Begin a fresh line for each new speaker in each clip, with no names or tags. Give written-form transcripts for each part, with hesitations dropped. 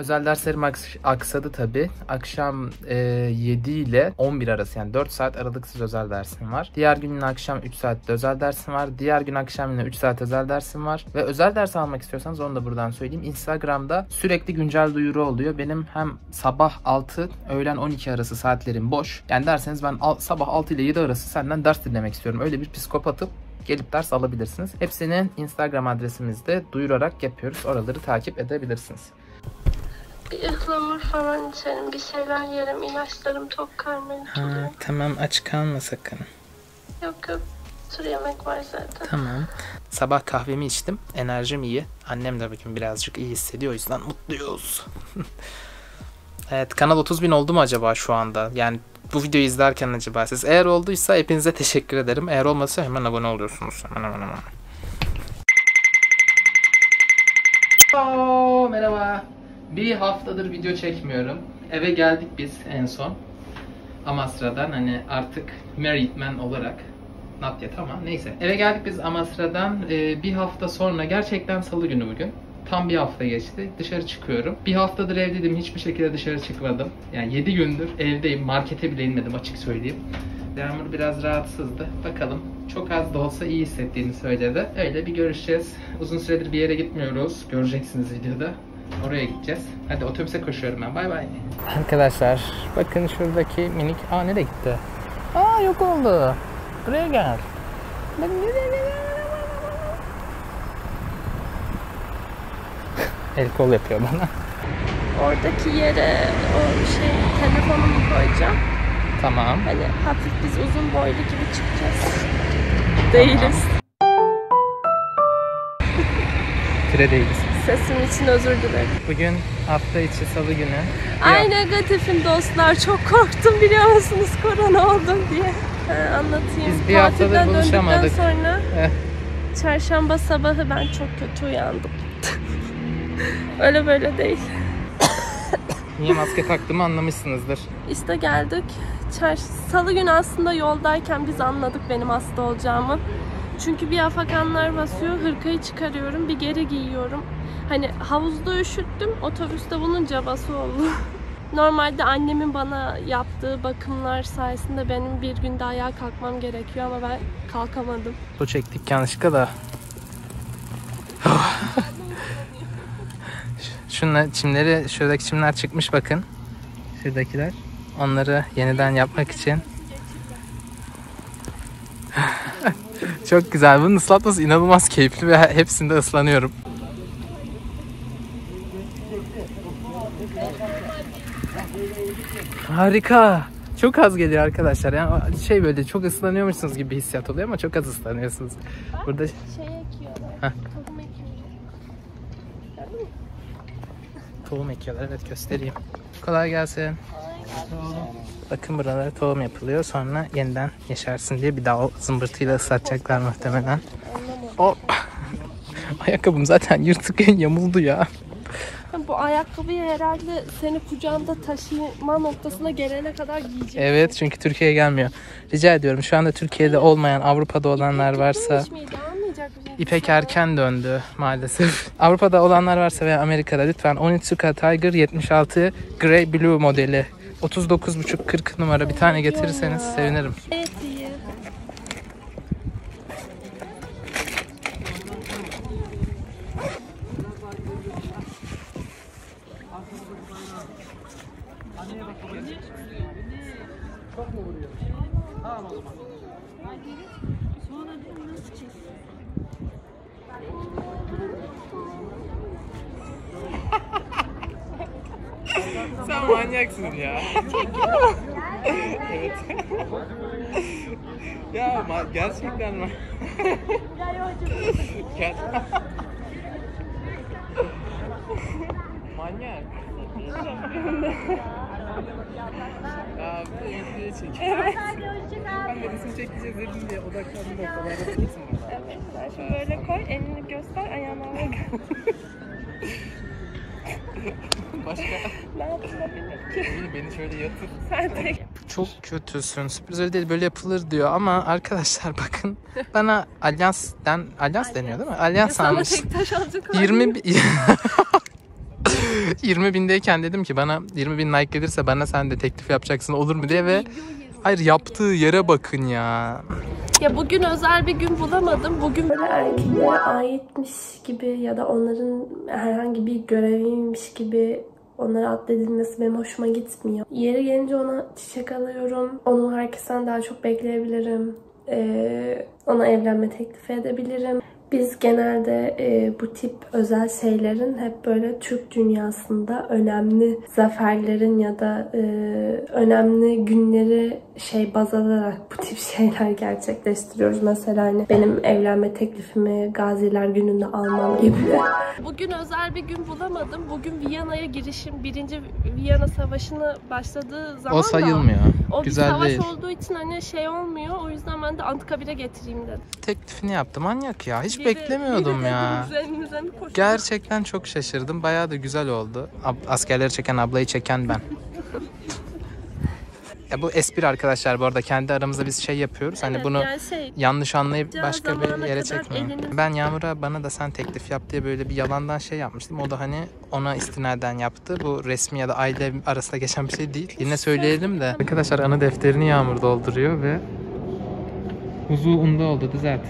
özel derslerim aksadı tabii. Akşam 7 ile 11 arası, yani 4 saat aralıksız özel dersim var. Diğer gün akşam 3 saat özel dersim var. Diğer gün akşam yine 3 saat özel dersim var. Ve özel ders almak istiyorsanız onu da buradan söyleyeyim. Instagram'da sürekli güncel duyuru oluyor. Benim hem sabah 6, öğlen 12 arası saatlerim boş. Yani derseniz ben sabah 6 ile 7 arası senden ders dinlemek istiyorum. Öyle bir psikopatım. Gelip ders alabilirsiniz. Hepsini Instagram adresimizde duyurarak yapıyoruz. Oraları takip edebilirsiniz.
Bir ıhlamur falan içerim, bir şeyler yerim, ilaçlarım tok karnım oluyor.
Tamam, aç kalma sakın.
Yok, tür yemek var zaten.
Tamam. Sabah kahvemi içtim. Enerjim iyi. Annem de bugün birazcık iyi hissediyor. O yüzden mutluyuz. Evet, kanal 30.000 oldu mu acaba şu anda? Yani bu videoyu izlerken acaba siz? Eğer olduysa hepinize teşekkür ederim. Eğer olmasa hemen abone oluyorsunuz. Hemen. Merhaba. Bir haftadır video çekmiyorum. Eve geldik biz en son. Amasra'dan, hani artık married man olarak. Not yet ama neyse. Eve geldik biz Amasra'dan. Bir hafta sonra, gerçekten salı günü bugün. Tam bir hafta geçti. Dışarı çıkıyorum. Bir haftadır evdeydim. Hiçbir şekilde dışarı çıkmadım. Yani 7 gündür evdeyim. Markete bile inmedim, açık söyleyeyim. Yağmur biraz rahatsızdı. Bakalım. Çok az da olsa iyi hissettiğini söyledi. Öyle bir görüşeceğiz. Uzun süredir bir yere gitmiyoruz. Göreceksiniz videoda. Oraya gideceğiz. Hadi otobüse koşuyorum ben. Bay bay. Arkadaşlar bakın şuradaki minik... Nereye gitti? Yok oldu. Buraya gel. El kol yapıyor bana.
Oradaki yere o telefonumu koyacağım.
Tamam.
Hani hafif biz uzun boylu gibi çıkacağız. Değiliz.
Pire değiliz.
Sesim için özür dilerim.
Bugün hafta içi salı günü.
Ay negatifim dostlar. Çok korktum biliyor musunuz korona oldum diye. Anlatayım.
Biz bir haftadır buluşamadık.
Sonra çarşamba sabahı ben çok kötü uyandım. Öyle böyle değil.
Niye maske taktığımı anlamışsınızdır.
İşte geldik. Salı günü aslında yoldayken biz anladık benim hasta olacağımı. Çünkü bir afakanlar basıyor, hırkayı çıkarıyorum, bir geri giyiyorum. Hani havuzda üşüttüm, otobüste bunun cabası oldu. Normalde annemin bana yaptığı bakımlar sayesinde benim bir günde ayağa kalkmam gerekiyor ama ben kalkamadım.
Bu çektik yanlışlıkla da. Şuradaki çimler çıkmış bakın. Şuradakiler. Onları yeniden yapmak için. Çok güzel. Bunun ıslatması inanılmaz keyifli ve hepsinde ıslanıyorum. Harika. Çok az geliyor arkadaşlar. Yani böyle çok ıslanıyormuşsunuz gibi hissiyat oluyor ama çok az ıslanıyorsunuz. Burada
Ekiyorlar. Tohum ekiyorlar.
Tohum ekiyorlar. Evet, göstereyim. Kolay gelsin. Bakın buralara tohum yapılıyor. Sonra yeniden yeşersin diye bir daha o zımbırtıyla ıslatacaklar muhtemelen. Ayakkabım zaten yırtık, yamuldu ya.
Bu ayakkabıyı herhalde seni kucağında taşıma noktasına gelene kadar giyeceksin.
Evet, çünkü Türkiye'ye gelmiyor. Rica ediyorum, şu anda Türkiye'de olmayan, Avrupa'da olanlar varsa... İpek erken döndü maalesef. Avrupa'da olanlar varsa veya Amerika'da lütfen Onitsuka Tiger 76 Grey Blue modeli 39,5-40 numara bir tane getirirseniz sevinirim.
Evet, iyi.
Çok mu vuruyor? Tamam o zaman. Sen manyaksın ya. Evet. Ya gerçekten mi? Manyak. Ya bu videoyu çek. Evet. Ben de resim çekeceğiz dedim diye odaklandım noktalarda tutsun.
Evet. Sen şimdi böyle koy, elini göster, ayağına bak.
Başka?
Ne yapılabilir ki?
Beni şöyle yatır.
Sen de.
Çok kötüsün. Sürpriz öyle değil, böyle yapılır diyor ama arkadaşlar bakın bana Alyans deniyor değil mi? Alyans almış.
20
20.000'deyken dedim ki bana 20.000 like gelirse bana sen de teklif yapacaksın olur mu diye ve hayır yaptığı yere bakın ya.
Ya bugün özel bir gün bulamadım. Bugün böyle erkeklere aitmiş gibi ya da onların herhangi bir göreviymiş gibi onlara addedilmesi benim hoşuma gitmiyor. Yeri gelince ona çiçek alıyorum. Onu herkesten daha çok bekleyebilirim. Ona evlenme teklifi edebilirim. Biz genelde bu tip özel şeylerin hep böyle Türk dünyasında önemli zaferlerin ya da önemli günleri baz alarak bu tip şeyler gerçekleştiriyoruz. Mesela hani benim evlenme teklifimi Gaziler Günü'nde almam gibi. Bugün özel bir gün bulamadım. Bugün Viyana'ya girişim, 1. Viyana Savaşı'nı başladığı zaman
O sayılmıyor.
o
Güzel
bir savaş
değil.
olduğu için hani olmuyor. O yüzden ben de Anıtkabir'e getireyim dedim.
Teklifini yaptı manyak ya. Hiç
Biri-
beklemiyordum
biri
ya.
üzerimize mi koşuyor?
Gerçekten çok şaşırdım. Bayağı da güzel oldu. Askerleri çeken, ablayı çeken ben. Ya bu espri arkadaşlar, bu arada kendi aramızda biz yapıyoruz. Hani
Evet,
bunu
yani
yanlış anlayıp
Can
başka bir
zamana
yere
kadar
çekmiyorum.
elini-
Ben Yağmur'a bana da sen teklif yap diye böyle bir yalandan yapmıştım. O da hani ona istinaden yaptı. Bu resmi ya da aile arasında geçen bir şey değil. Yine söyleyelim de. Arkadaşlar anı defterini Yağmur dolduruyor ve uzununda oldu, düzelt.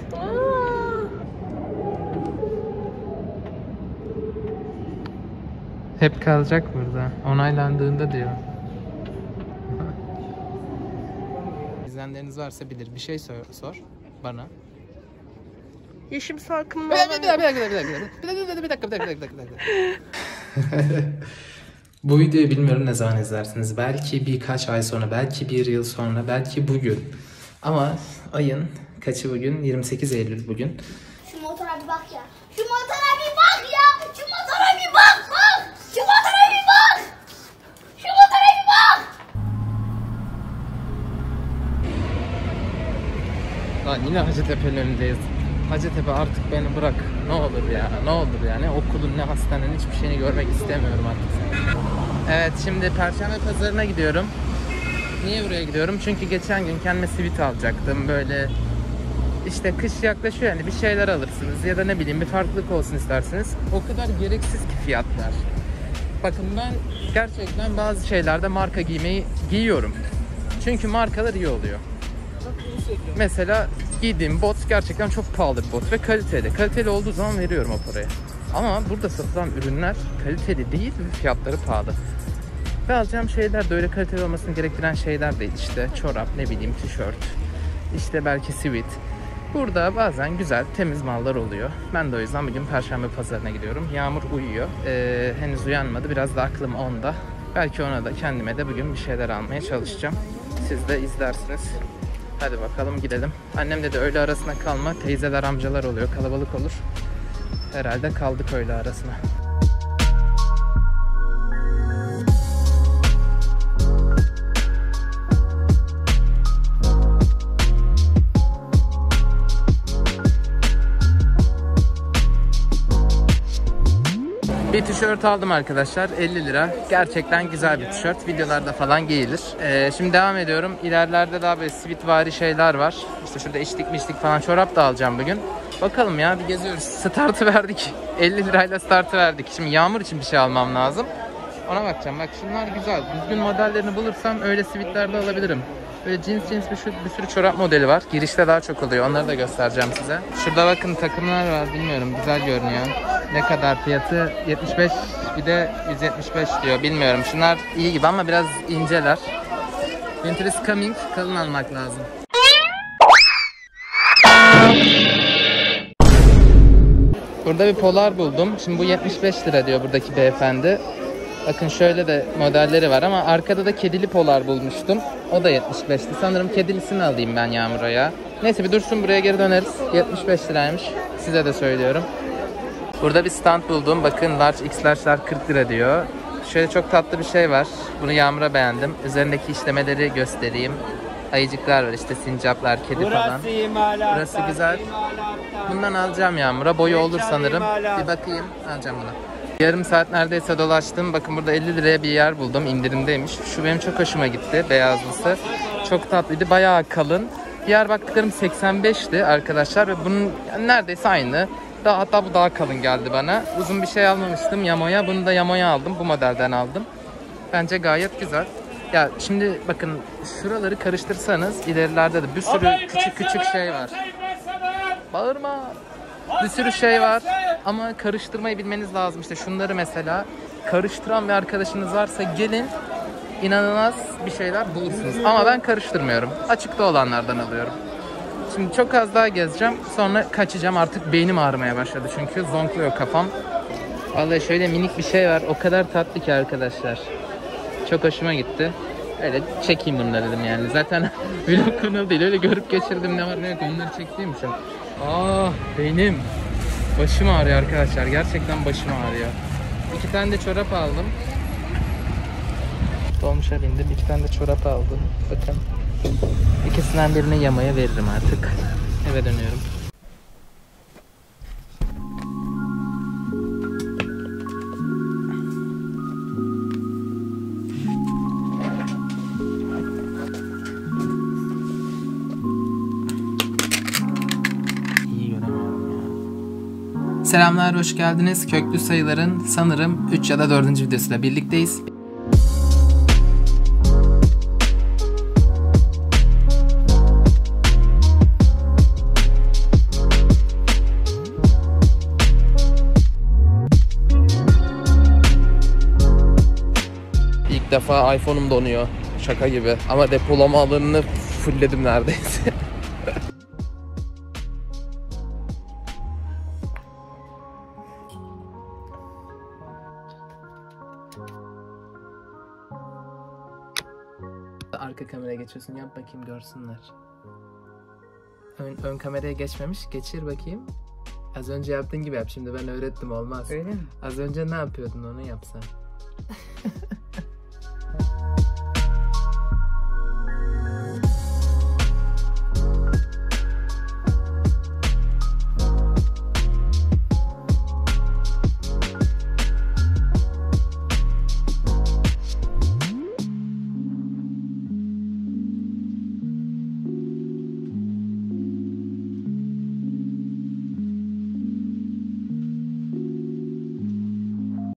Hep kalacak burada. Onaylandığında diyor. İzleyenleriniz varsa bilir. Bir şey sor bana.
Yeşim salkımı
Bir dakika. Bu videoyu bilmiyorum ne zaman izlersiniz. Belki birkaç ay sonra, belki bir yıl sonra, belki bugün. Ama ayın kaçı bugün? 28 Eylül bugün.
Şu motora bir bak ya. Şu motora bir bak ya. Şu motora bir bak. Bak. Şu motora bir bak. Şu motora bir bak.
Lan yine Hacettepe'nin önündeyiz. Hacettepe artık beni bırak. Ne olur ya, ne olur ya. Ne okulun ne hastanenin hiçbir şeyini görmek istemiyorum artık. Evet, şimdi Perşembe Pazarı'na gidiyorum. Niye buraya gidiyorum? Çünkü geçen gün kendime sivit alacaktım. Böyle işte kış yaklaşıyor, yani bir şeyler alırsınız ya da ne bileyim bir farklılık olsun istersiniz. O kadar gereksiz ki fiyatlar. Bakın ben gerçekten bazı şeylerde marka giymeyi giyiyorum. Çünkü markalar iyi oluyor. Mesela giydiğim bot gerçekten çok pahalı bir bot ve kaliteli. Kaliteli olduğu zaman veriyorum o parayı. Ama burada satılan ürünler kaliteli değil ve fiyatları pahalı. Ve alacağım şeyler de öyle kaliteli olmasını gerektiren şeyler değil. İşte çorap, ne bileyim tişört, işte belki sivit. Burada bazen güzel, temiz mallar oluyor. Ben de o yüzden bugün Perşembe Pazarı'na gidiyorum. Yağmur uyuyor. Henüz uyanmadı. Biraz da aklım onda. Belki ona da kendime de bugün bir şeyler almaya çalışacağım. Siz de izlersiniz. Hadi bakalım gidelim. Annem dedi öğle arasına kalma. Teyzeler, amcalar oluyor. Kalabalık olur. Herhalde kaldık öğle arasına. Bir tişört aldım arkadaşlar, 50 lira. Gerçekten güzel bir tişört. Videolarda falan giyilir. Şimdi devam ediyorum. İlerlerde daha böyle sivitvari şeyler var. İşte şurada içlik falan, çorap da alacağım bugün. Bakalım ya, bir geziyoruz. Startı verdik. 50 lirayla startı verdik. Şimdi Yağmur için bir şey almam lazım. Ona bakacağım. Bak şunlar güzel. Düzgün modellerini bulursam öyle sivitlerde alabilirim. Böyle cins bir sürü çorap modeli var. Girişte daha çok oluyor. Onları da göstereceğim size. Şurada bakın takımlar var. Bilmiyorum, güzel görünüyor. Ne kadar fiyatı? 75, bir de 175 diyor. Bilmiyorum. Şunlar iyi gibi ama biraz inceler. Winter is coming. Kalın almak lazım. Burada bir polar buldum. Şimdi bu 75 lira diyor buradaki beyefendi. Bakın şöyle de modelleri var ama arkada da kedili polar bulmuştum. O da 75'ti. Sanırım kedilisini alayım ben Yağmur'a ya. Neyse bir dursun, buraya geri döneriz. 75 liraymış. Size de söylüyorum. Burada bir stand buldum. Bakın large x large'lar 40 lira diyor. Şöyle çok tatlı bir şey var. Bunu Yağmur'a beğendim. Üzerindeki işlemeleri göstereyim. Ayıcıklar var, işte sincaplar, kedi falan. Burası güzel. Bundan alacağım Yağmur'a. Boyu olur sanırım. Bir bakayım. Alacağım bunu. Yarım saat neredeyse dolaştım. Bakın burada 50 liraya bir yer buldum. İndirimdeymiş. Şu benim çok hoşuma gitti. Beyazlısı. Çok tatlıydı. Bayağı kalın. Diğer baktıklarım 85'ti arkadaşlar. Ve bunun neredeyse aynı. Hatta bu daha kalın geldi bana. Uzun bir şey almamıştım Yamo'ya. Bunu da Yamo'ya aldım. Bu modelden aldım. Bence gayet güzel. Ya şimdi bakın şuraları karıştırsanız ilerilerde de bir sürü küçük şey var. Bağırma. Bir sürü şey var ama karıştırmayı bilmeniz lazım. İşte şunları mesela karıştıran bir arkadaşınız varsa gelin, inanılmaz bir şeyler bulursunuz. Ama ben karıştırmıyorum. Açıkta olanlardan alıyorum. Şimdi çok az daha gezeceğim. Sonra kaçacağım. Artık beynim ağrımaya başladı çünkü zonkluyor kafam. Vallahi şöyle minik bir şey var. O kadar tatlı ki arkadaşlar. Çok hoşuma gitti. Öyle çekeyim bunları dedim yani. Zaten vlog kanalı değil. Öyle görüp geçirdim, ne var ne yok onları çektiğimmişim. Beynim. Başım ağrıyor arkadaşlar. Gerçekten başım ağrıyor. 2 tane de çorap aldım. Dolmuşa bindim. 2 tane de çorap aldım. Bakın. İkisinden birini Yamo'ya veririm artık. Eve dönüyorum. Selamlar, hoş geldiniz. Köklü sayıların sanırım 3 ya da 4. videosuyla birlikteyiz. İlk defa iPhone'um donuyor. Şaka gibi. Ama depolama alanını fullledim neredeyse. Arka kameraya geçiyorsun. Yap bakayım, görsünler. Ön kameraya geçmemiş. Geçir bakayım. Az önce yaptığın gibi yap. Şimdi ben öğrettim, olmaz.
Öyle mi?
Az önce ne yapıyordun, onu yapsan.